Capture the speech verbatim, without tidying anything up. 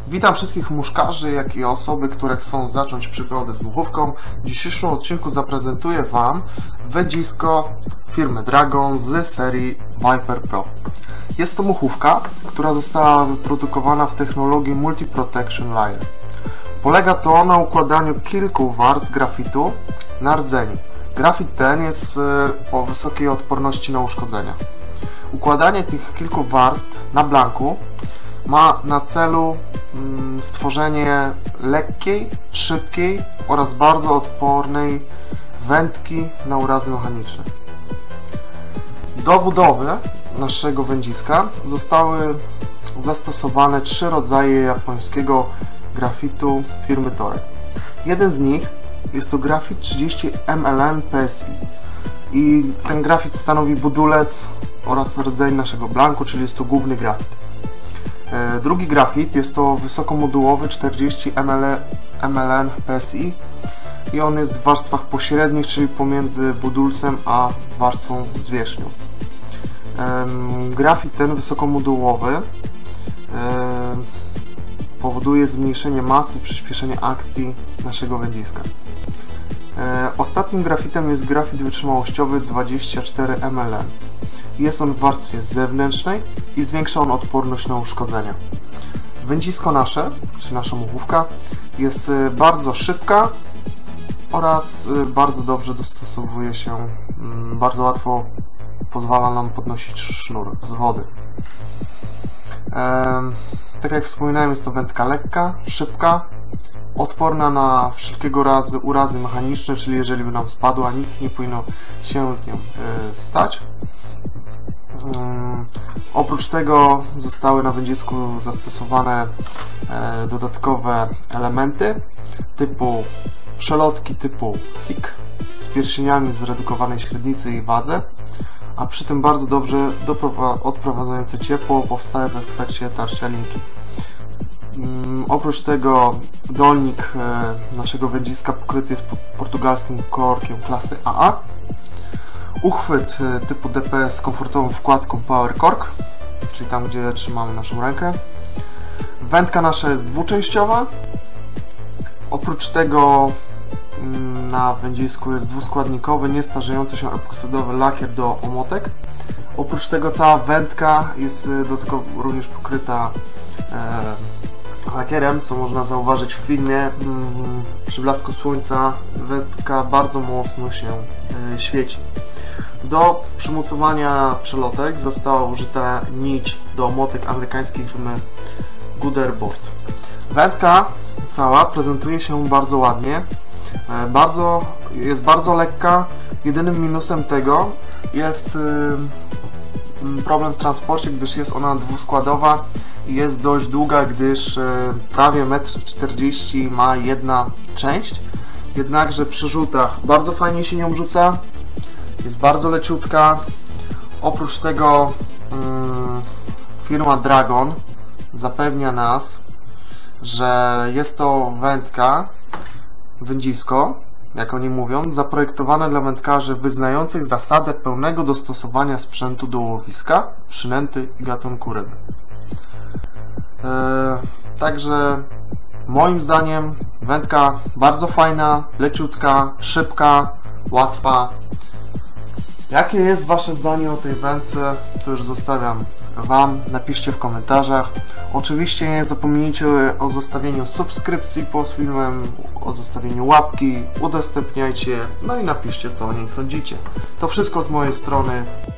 Witam wszystkich muszkarzy, jak i osoby, które chcą zacząć przygodę z muchówką. W dzisiejszym odcinku zaprezentuję Wam wędzisko firmy Dragon z serii Viper Pro. Jest to muchówka, która została wyprodukowana w technologii Multi Protection Layer. Polega to na układaniu kilku warstw grafitu na rdzeniu. Grafit ten jest o wysokiej odporności na uszkodzenia. Układanie tych kilku warstw na blanku ma na celu stworzenie lekkiej, szybkiej oraz bardzo odpornej wędki na urazy mechaniczne. Do budowy naszego wędziska zostały zastosowane trzy rodzaje japońskiego grafitu firmy Toray. Jeden z nich jest to grafit trzydzieści M L N P S I i ten grafit stanowi budulec oraz rdzeń naszego blanku, czyli jest to główny grafit. Drugi grafit jest to wysokomodułowy czterdzieści M L N P S I i on jest w warstwach pośrednich, czyli pomiędzy budulcem a warstwą zwierzchnią. Grafit ten wysokomodułowy powoduje zmniejszenie masy i przyspieszenie akcji naszego wędziska. Ostatnim grafitem jest grafit wytrzymałościowy dwadzieścia cztery M L N. Jest on w warstwie zewnętrznej i zwiększa on odporność na uszkodzenia. Wędzisko nasze, czy nasza muchówka, jest bardzo szybka oraz bardzo dobrze dostosowuje się, bardzo łatwo pozwala nam podnosić sznur z wody. Tak jak wspominałem, jest to wędka lekka, szybka, odporna na wszelkiego razu urazy mechaniczne, czyli jeżeli by nam spadła, nic nie powinno się z nią stać. Oprócz tego zostały na wędzisku zastosowane dodatkowe elementy typu przelotki typu S I K z pierścieniami zredukowanej średnicy i wadze, a przy tym bardzo dobrze odprowadzające ciepło powstaje w efekcie tarcia linki. Oprócz tego dolnik naszego wędziska pokryty jest portugalskim korkiem klasy A A. Uchwyt typu D P z komfortową wkładką Power Cork, czyli tam, gdzie trzymamy naszą rękę. Wędka nasza jest dwuczęściowa. Oprócz tego na wędzisku jest dwuskładnikowy, niestarzejący się epoksydowy lakier do omotek. Oprócz tego cała wędka jest do tego również pokryta e, lakierem, co można zauważyć w filmie. Przy blasku słońca wędka bardzo mocno się e, świeci. Do przymocowania przelotek została użyta nić do omotek amerykańskiej firmy Gooderboard. Wędka cała prezentuje się bardzo ładnie, bardzo, jest bardzo lekka. Jedynym minusem tego jest problem w transporcie, gdyż jest ona dwuskładowa i jest dość długa, gdyż prawie metr czterdzieści ma jedna część. Jednakże przy rzutach bardzo fajnie się nią rzuca. Jest bardzo leciutka. Oprócz tego hmm, firma Dragon zapewnia nas, że jest to wędka, wędzisko, jak oni mówią, zaprojektowane dla wędkarzy wyznających zasadę pełnego dostosowania sprzętu do łowiska, przynęty i gatunku ryb. Eee, także moim zdaniem wędka bardzo fajna, leciutka, szybka, łatwa. Jakie jest Wasze zdanie o tej wędce, to już zostawiam Wam, napiszcie w komentarzach. Oczywiście nie zapomnijcie o zostawieniu subskrypcji pod filmem, o zostawieniu łapki, udostępniajcie, no i napiszcie, co o niej sądzicie. To wszystko z mojej strony.